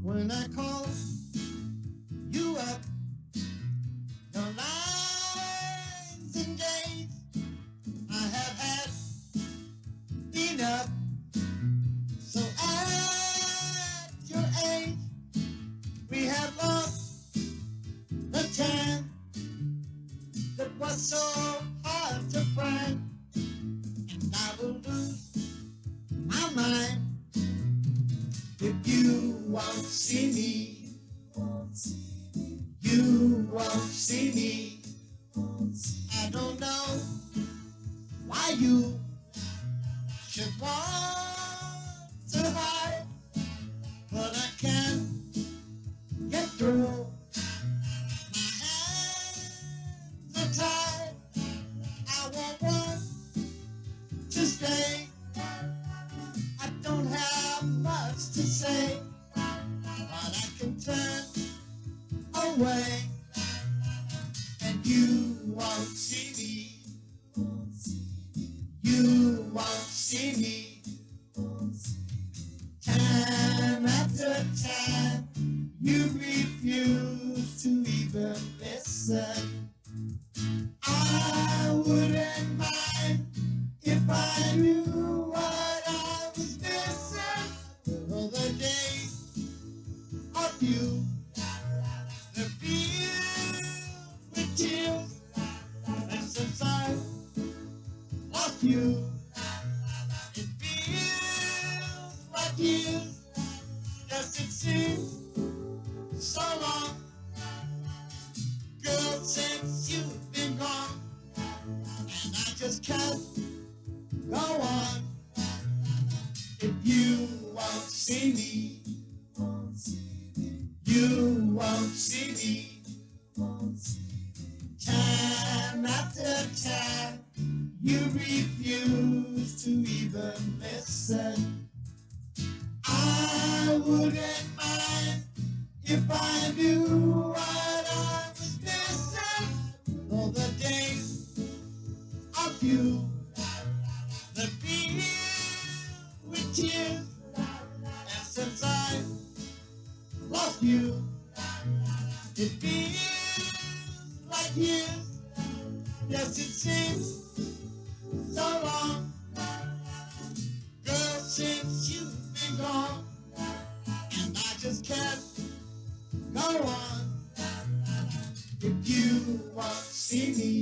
When I call you up, your lines engaged. I have had enough. So at your age, we have lost the time that was so hard to find. And I will lose my mind if you won't see me. You won't see me. I don't know why you should want to hide, but I can't get through. My hands are tied. I won't want to stay. I don't have much to say, but I can turn away, and you won't see me. You won't see me. Time after time, you refuse to even listen. I wouldn't mind if I knew what I was missing. All the days of you, the field with tears, and since I lost you, it feels like years. Yes, it seems so long, girl, since you've been gone, and I just can't go on if you won't see me. You won't see me. Time after time, you refuse to even listen. I wouldn't mind if I knew what I was missing. All the days of you, the field with tears, and since I lost you, it feels like years. Yes, it seems so long, girl, since you've been gone, and I just can't go on if you won't see me.